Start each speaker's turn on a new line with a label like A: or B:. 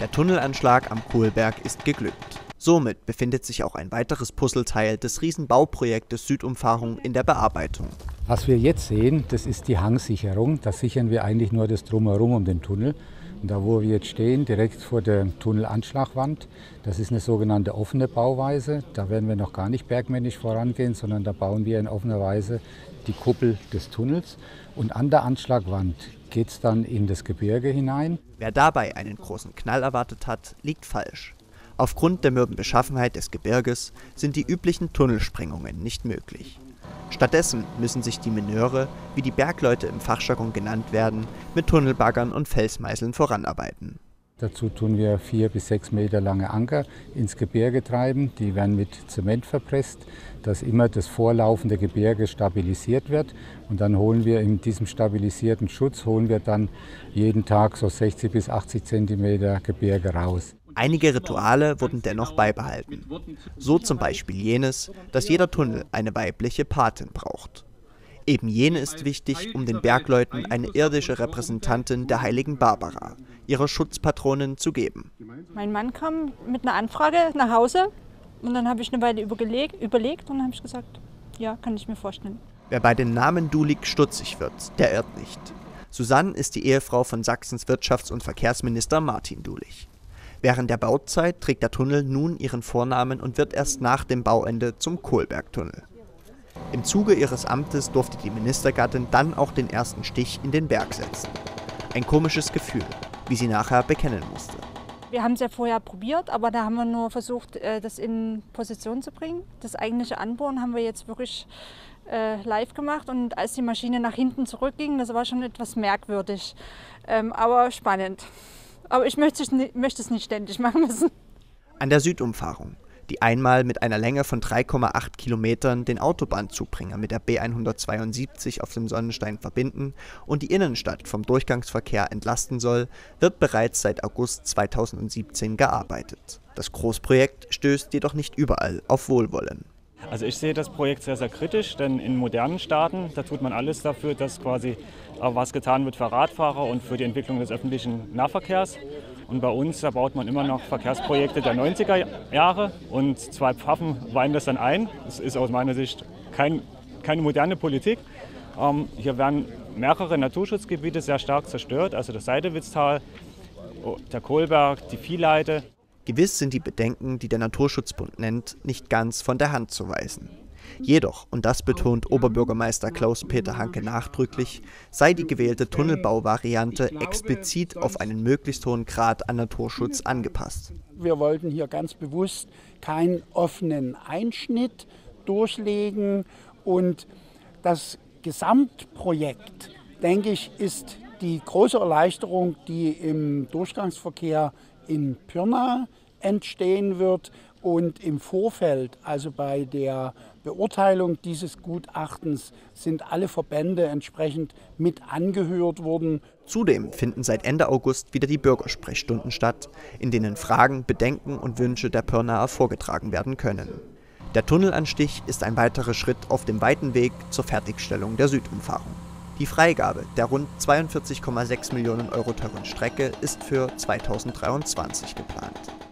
A: Der Tunnelanschlag am Kohlberg ist geglückt. Somit befindet sich auch ein weiteres Puzzleteil des Riesenbauprojektes Südumfahrung in der Bearbeitung.
B: Was wir jetzt sehen, das ist die Hangsicherung. Da sichern wir eigentlich nur das Drumherum um den Tunnel. Und da, wo wir jetzt stehen, direkt vor der Tunnelanschlagwand, das ist eine sogenannte offene Bauweise. Da werden wir noch gar nicht bergmännisch vorangehen, sondern da bauen wir in offener Weise die Kuppel des Tunnels. Und an der Anschlagwand geht es dann in das Gebirge hinein.
A: Wer dabei einen großen Knall erwartet hat, liegt falsch. Aufgrund der mürben Beschaffenheit des Gebirges sind die üblichen Tunnelsprengungen nicht möglich. Stattdessen müssen sich die Mineure, wie die Bergleute im Fachjargon genannt werden, mit Tunnelbaggern und Felsmeißeln voranarbeiten.
B: Dazu tun wir 4 bis 6 Meter lange Anker ins Gebirge treiben. Die werden mit Zement verpresst, dass immer das vorlaufende Gebirge stabilisiert wird. Und dann holen wir in diesem stabilisierten Schutz dann jeden Tag so 60 bis 80 Zentimeter Gebirge raus.
A: Einige Rituale wurden dennoch beibehalten. So zum Beispiel jenes, dass jeder Tunnel eine weibliche Patin braucht. Eben jene ist wichtig, um den Bergleuten eine irdische Repräsentantin der heiligen Barbara, ihrer Schutzpatronin, zu geben.
C: Mein Mann kam mit einer Anfrage nach Hause und dann habe ich eine Weile überlegt und dann habe ich gesagt, ja, kann ich mir vorstellen.
A: Wer bei den Namen Dulig stutzig wird, der irrt nicht. Susanne ist die Ehefrau von Sachsens Wirtschafts- und Verkehrsminister Martin Dulig. Während der Bauzeit trägt der Tunnel nun ihren Vornamen und wird erst nach dem Bauende zum Kohlbergtunnel. Im Zuge ihres Amtes durfte die Ministergattin dann auch den ersten Stich in den Berg setzen. Ein komisches Gefühl, wie sie nachher bekennen musste.
C: Wir haben es ja vorher probiert, aber da haben wir nur versucht, das in Position zu bringen. Das eigentliche Anbohren haben wir jetzt wirklich live gemacht und als die Maschine nach hinten zurückging, das war schon etwas merkwürdig, aber spannend. Aber ich möchte es nicht ständig machen müssen.
A: An der Südumfahrung, die einmal mit einer Länge von 3,8 Kilometern den Autobahnzubringer mit der B172 auf dem Sonnenstein verbinden und die Innenstadt vom Durchgangsverkehr entlasten soll, wird bereits seit August 2017 gearbeitet. Das Großprojekt stößt jedoch nicht überall auf Wohlwollen.
D: Also ich sehe das Projekt sehr, sehr kritisch, denn in modernen Staaten, da tut man alles dafür, dass quasi was getan wird für Radfahrer und für die Entwicklung des öffentlichen Nahverkehrs. Und bei uns, da baut man immer noch Verkehrsprojekte der 90er Jahre und zwei Pfaffen weihen das dann ein. Das ist aus meiner Sicht keine moderne Politik. Hier werden mehrere Naturschutzgebiete sehr stark zerstört, also das Seidewitztal, der Kohlberg, die Viehleite.
A: Gewiss sind die Bedenken, die der Naturschutzbund nennt, nicht ganz von der Hand zu weisen. Jedoch, und das betont Oberbürgermeister Klaus-Peter Hanke nachdrücklich, sei die gewählte Tunnelbauvariante explizit auf einen möglichst hohen Grad an Naturschutz angepasst.
E: Wir wollten hier ganz bewusst keinen offenen Einschnitt durchlegen und das Gesamtprojekt, denke ich, ist die große Erleichterung, die im Durchgangsverkehr in Pirna entstehen wird und im Vorfeld, also bei der Beurteilung dieses Gutachtens, sind alle Verbände entsprechend mit angehört worden.
A: Zudem finden seit Ende August wieder die Bürgersprechstunden statt, in denen Fragen, Bedenken und Wünsche der Pirnaer vorgetragen werden können. Der Tunnelanstich ist ein weiterer Schritt auf dem weiten Weg zur Fertigstellung der Südumfahrung. Die Freigabe der rund 42,6 Millionen Euro teuren Strecke ist für 2023 geplant.